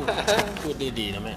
พูดดีๆนะแม่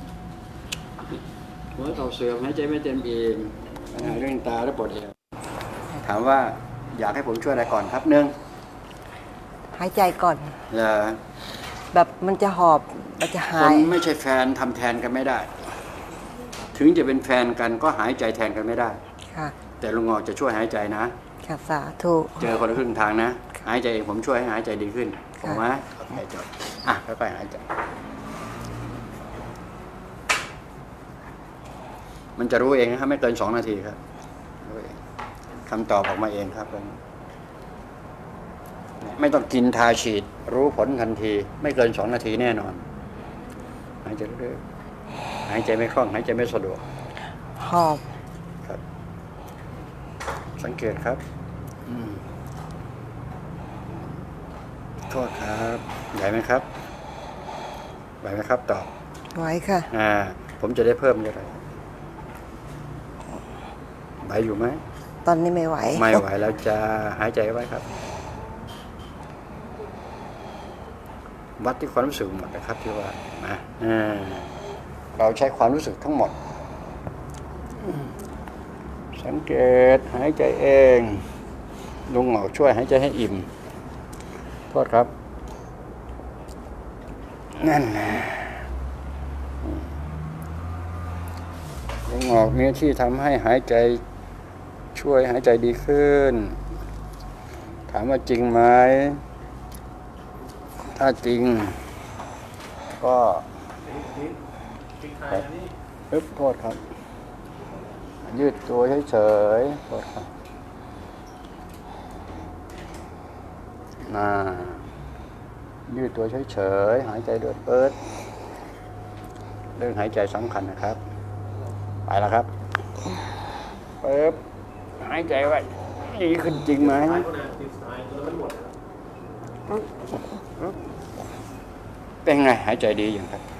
หัวเข่าเสื่อมหายใจไม่เต็มอิ่มปัญหาเรื่องตาและปวดเอวถามว่าอยากให้ผมช่วยอะไรก่อนครับหนึ่งหายใจก่อนแบบมันจะหอบมันจะหายคนไม่ใช่แฟนทำแทนกันไม่ได้ถึงจะเป็นแฟนกันก็หายใจแทนกันไม่ได้ค่ะแต่ลุงงอกจะช่วยหายใจนะค่ะสาธุเจอคนละครึ่งทางนะหายใจเองผมช่วยให้หายใจดีขึ้นถูกไหมหายใจค่อยๆหายใจมันจะรู้เองนะครับไม่เกิน2 นาทีครับคำตอบออกมาเองครับไม่ต้องกินทาฉีดรู้ผลทันทีไม่เกิน2 นาทีแน่นอนหายใจเรื่อยๆหายใจไม่คล่องหายใจไม่สะดวกหอบครับสังเกตครับโทษครับไหวไหมครับไหวไหมครับตอบไหวค่ะผมจะได้เพิ่มอะไรไหวอยู่ไหมตอนนี้ไม่ไหวไม่ไหวแล้วจะหายใจไว้ครับวัดที่ความรู้สึกหมดนะครับที่ว่ามาเราใช้ความรู้สึกทั้งหมดสังเกตหายใจเองลุงหมอช่วยหายใจให้อิ่มโทษครับนั่นนะลุงหมอมีที่ทำให้หายใจช่วยหายใจดีขึ้นถามว่าจริงไหมถ้าจริงก็โทษครับยืดตัวเฉยๆโทษครับยืดตัวเฉยๆหายใจเดือดเปิดเรื่องหายใจสำคัญนะครับไปแล้วครับหายใจไว้ดีขึ้นจริงไหมเป็นไงหายใจดีอย่างครับ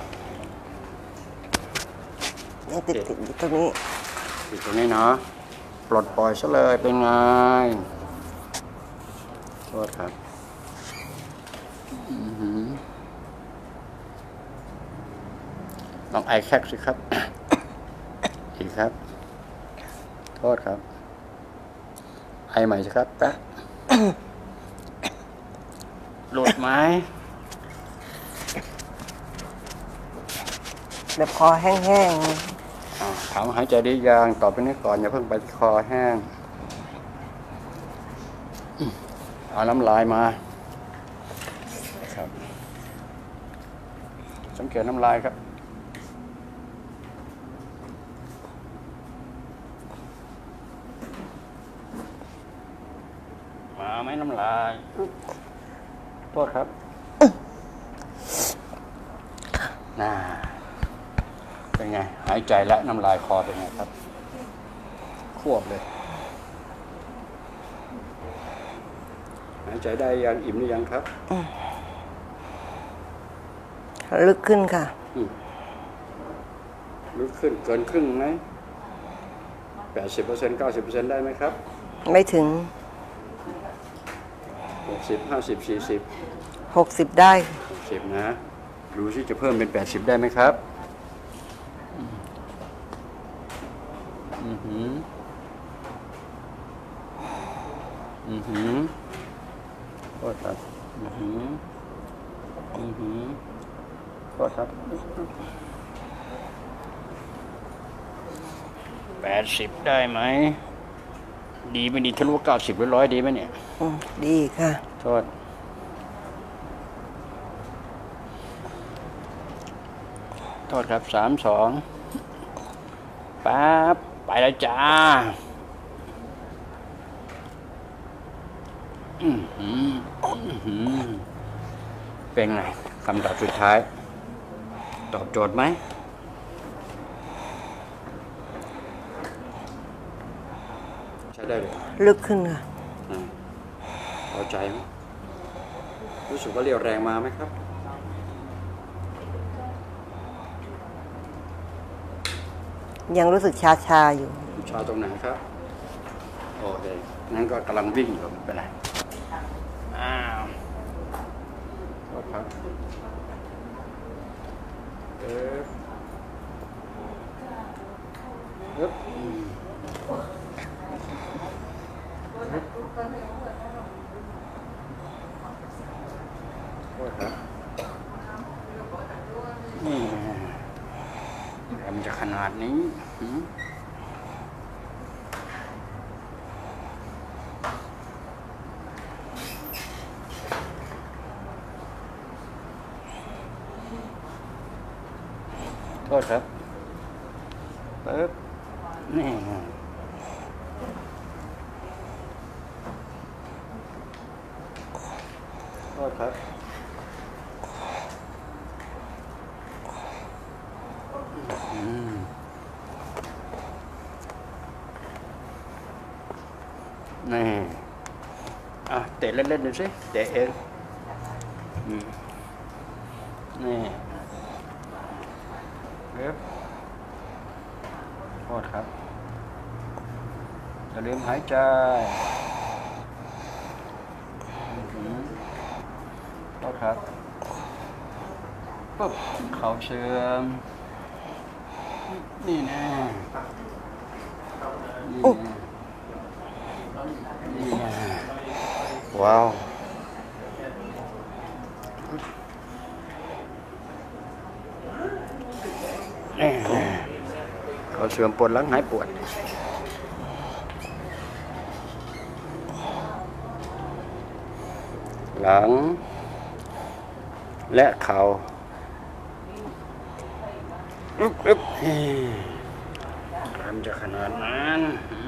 ติดตรงนี้ติดตรงนี้เนาะปลดปล่อยซะเลยเป็นไงโทษครับลองไอแคกสิครับอีกครับโทษครับไอใหม่สิครับแป๊ะหลุดไหมแบบคอแห้งๆถามหายใจได้ยังตอบไปนี้ก่อนอย่าเพิ่งไปคอแห้งเอาน้ำลายมาครับสังเกตน้ำลายครับมาไหมน้ำลายโทษครับเป็นไงหายใจและน้ำลายคอเป็นไงครับควบเลยหายใจได้ยังอิ่มหรือยังครับลึกขึ้นค่ะลึกขึ้นเกินครึ่งไหม80% 90% ได้ไหมครับไม่ถึง 60 50 40 60ได้ 60นะดูสิจะเพิ่มเป็น80ได้ไหมครับโทษครับโทษครับ80ได้ไหมดีไม่ดีทะลุ90หรือ100ดีไหมเนี่ยดีค่ะโทษครับ32ปั๊บไปแล้วจ้าเป็นไงคำตอบสุดท้ายตอบโจทย์ไหมใช้ได้เลยลึกขึ้นค่ะพอใจไหมรู้สึกว่าเรียวแรงมาไหมครับยังรู้สึกชาอยู่ชาตรงไหนครับโอเคงั้นก็กำลังวิ่งอยู่ไม่เป็นไรโทษครับปึ๊บโทษครับนี่มันจะขนาดนี้โทษครับปึ๊บนี่โทษครับนี่เตะเล่นๆดูสิเตะเองนี่ปึ๊บโทษครับอย่าลืมหายใจโทษครับปุ๊บเข่าเสื่อมนี่แน่นี่แน่ว้าวนี่เข่าเสื่อมปวดหลังหายปวดหลังและเข่าทำจะขนาดนั้น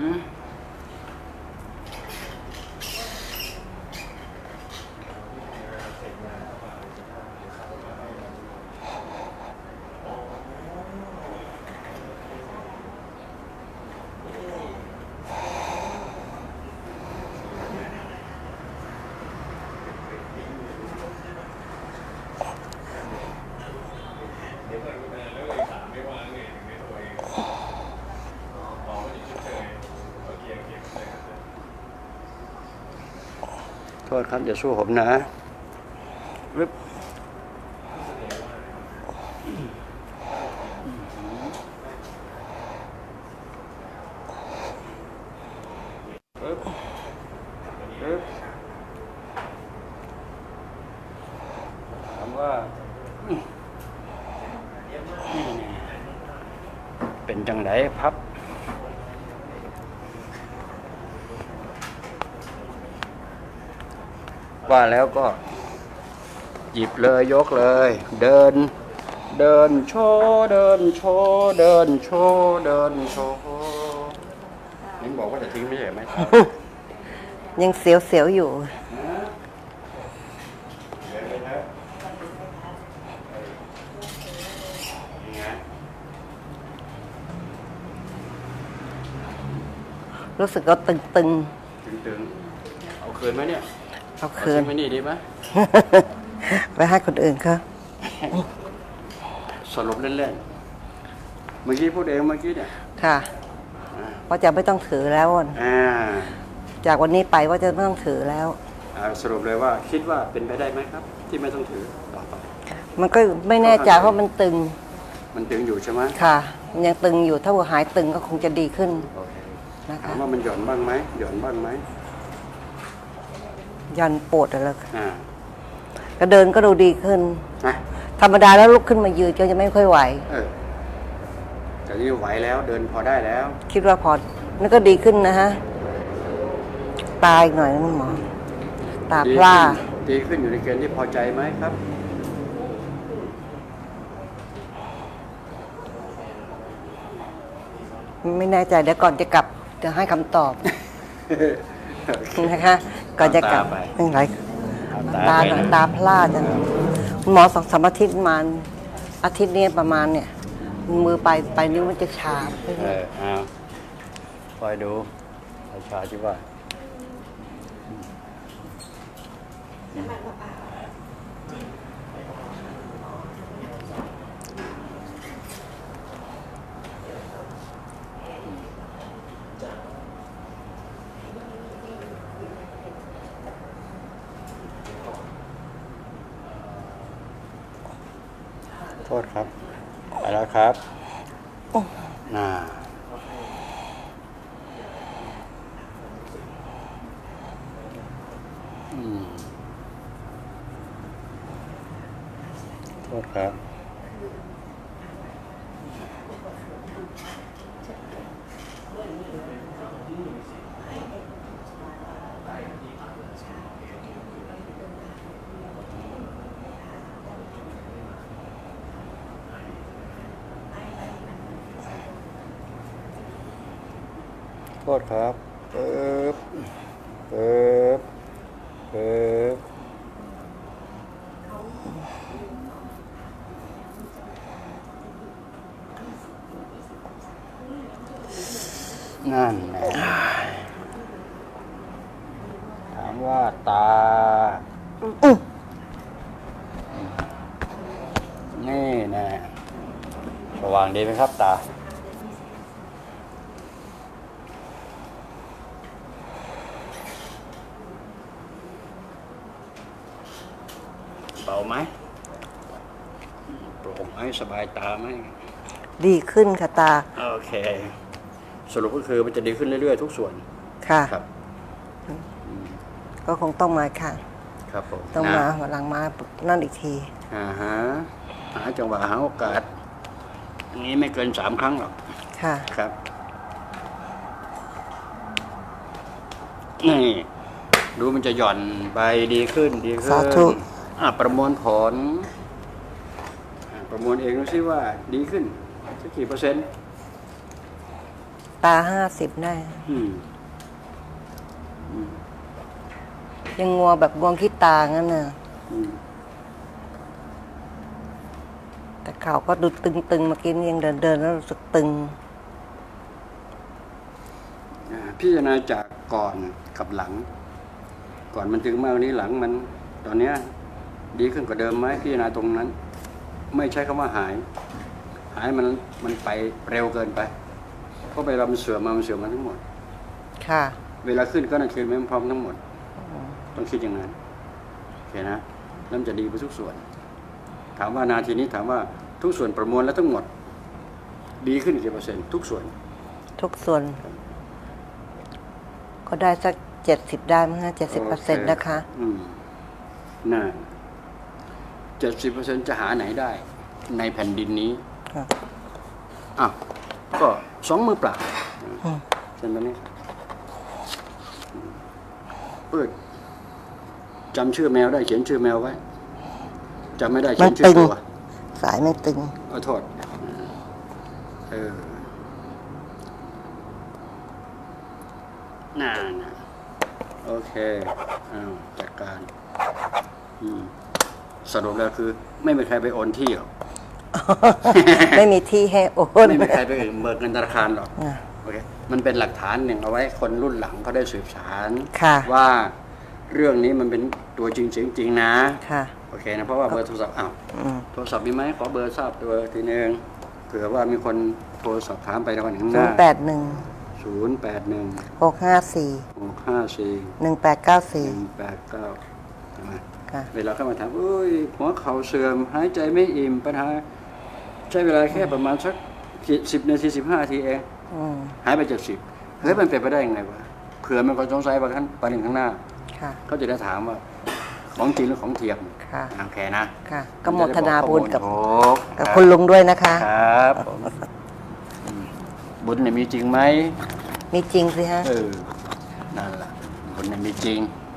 โทษครับอย่าสู้ผมนะปึ๊บปึ๊บปึ๊บถามว่าเป็นจังไดพับว่าแล้วก็หยิบเลยยกเลยเดินโชว์เดินโชว์เดินโชว์เดินโชว์นี่บอกว่าจะทิ้งไม่ใช่ไหมยังเสียวๆอยู่รู้สึกก็ตึงเอาคืนไหมเนี่ยเอาคืนไม่นี่ดีไหม ไปให้คนอื่นเขาสรุปเล่นๆเมื่อกี้พูดเองเมื่อกี้เนี่ยค่ะว่าจะไม่ต้องถือแล้วจากวันนี้ไปว่าจะไม่ต้องถือแล้วสรุปเลยว่าคิดว่าเป็นไปได้ไหมครับที่ไม่ต้องถือต่อไปมันก็ไม่แน่ใจเพราะมันตึงอยู่ใช่ไหมค่ะมันยังตึงอยู่ถ้าว่าหายตึงก็คงจะดีขึ้นถามว่ามันหย่อนบ้างไหมหย่อนบ้างไหมยันปวดอะไรก็เดินก็ดูดีขึ้นธรรมดาแล้วลุกขึ้นมายืนก็จะไม่ค่อยไหวแต่นี่ไหวแล้วเดินพอได้แล้วคิดว่าพอนั่นก็ดีขึ้นนะฮะตาอีกหน่อยนะหมอตาพร่าดีขึ้นอยู่ในเกณฑ์ที่พอใจไหมครับไม่แน่ใจเดี๋ยวก่อนจะกลับจะให้คำตอบนะคะก่อนจะกลับยังไงตาพลาดจังหมอ2-3 อาทิตย์มาอาทิตย์นี้ประมาณเนี่ยมือไปนิ้วมันจะชาคอยดูชาจิว่าโทษครับไปแล้วครับน่าโทษครับโทษครับปึ๊บปึ๊บปึ๊บนั่นแหละถามว่าตานี่แน่สว่างดีไหมครับตาเบาไหมโปร่งไหมสบายตาไหมดีขึ้นค่ะตาโอเคสรุปก็คือมันจะดีขึ้นเรื่อยๆทุกส่วนค่ะครับก็คงต้องมาค่ะครับผมต้องมาวันหลังมานั่นอีกทีหาจังหวะหาโอกาสอันนี้ไม่เกิน3 ครั้งหรอกค่ะครับนี่ดูมันจะหย่อนไปดีขึ้นดีขึ้นสาธุประมวลผลประมวลเองดูซิว่าดีขึ้นสักกี่เปอร์เซ็นต์ตา50ได้ ยังงัวแบบงวงขี้ตางั้นน่ะแต่เขาก็ดูตึงๆเมื่อกี้นี่ยังเดินแล้วรู้สึกตึงพิจารณาจากก่อนกับหลัง ก่อนมันถึงมากนี้หลังมันตอนเนี้ยดีขึ้นกว่าเดิมไหมพิจารณาตรงนั้น ไม่ใช่คำว่าหายมันไปเร็วเกินไปเพราะเวลามันเสื่อมมันเสื่อมมาทั้งหมดค่ะเวลาขึ้นก็นั่นคือไม่พร้อมทั้งหมดต้องคิดอย่างนั้นโอเคนะแล้วมันจะดีไปทุกส่วน ถามว่านาทีนี้ถามว่าทุกส่วนประมวลแล้วทั้งหมด ดีขึ้นกี่เปอร์เซ็นต์ทุกส่วนทุกส่วน ก็ได้สัก70ได้มั้งนะ70%นะคะน่า70%จะหาไหนได้ ในแผ่นดินนี้ค่ะก็2 มือเปล่าเช่นแบบนี้เปิดจำชื่อแมวได้เขียนชื่อแมวไว้จำไม่ได้เขียนชื่อตัวสายไม่ตึงขอโทษน่าโอเคจัดการสรุปแล้วคือไม่มีใครไปโอนที่หรอกไม่มีที่ให้โอนไม่มีใครไปเบิกเงินธนาคารหรอกโอเคมันเป็นหลักฐานหนึ่งเอาไว้คนรุ่นหลังเขาได้สืบสารค่ะว่าเรื่องนี้มันเป็นตัวจริงเสียงจริงนะค่ะโอเคนะเพราะว่าเบอร์โทรศัพท์โทรศัพท์มีไหมขอเบอร์ทราบตัวทีนึงเผื่อว่ามีคนโทรสอบถามไปในวันข้างหน้า 081 081 654 654 1894 189ใช่ไหมค่ะเวลาเข้ามาถามหัวเข่าเสื่อมหายใจไม่อิ่มปัญหาใช้เวลาแค่ประมาณสัก10 นาที15 นาทีเองหายไป70เฮ้ยมันเป็นไปได้ยังไงวะเผื่อมันก็สงสัยว่าวันหนึ่งข้างหน้าค่ะเขาจะได้ถามว่าของจริงหรือของเทียมค่ะโอเคนะค่ะก็โมทนาบุญกับกับคุณลุงด้วยนะคะครับผมบุญเนี่ยมีจริงไหมมีจริงสิฮะนั่นแหละบุญเนี่ยมีจริง